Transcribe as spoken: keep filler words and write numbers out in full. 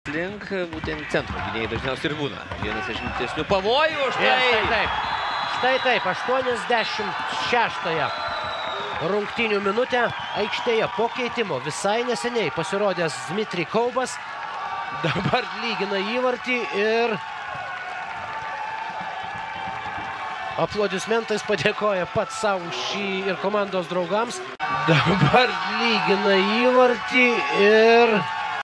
link būtent centro gynėjai dažniausiai ir būna. Vienas iš rimtesnių pavojų. Štai štai taip. Štai taip, aštuoniasdešimt šeštąją rungtynių minutę aikštėje po keitimo. Visai neseniai pasirodęs Dmitry Kaubas. Dabar lygina įvartį ir aplodismentais padėkoja pats savo šį ir komandos draugams. Dabar lygina įvartį ir